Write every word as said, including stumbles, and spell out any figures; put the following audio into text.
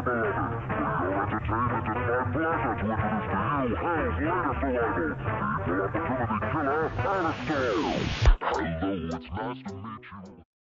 beloved. For your entertainment, it's my pleasure to introduce to you Hell's latest arrival, the Equal Opportunity Killer, Alistair. Hello, it's nice to meet you.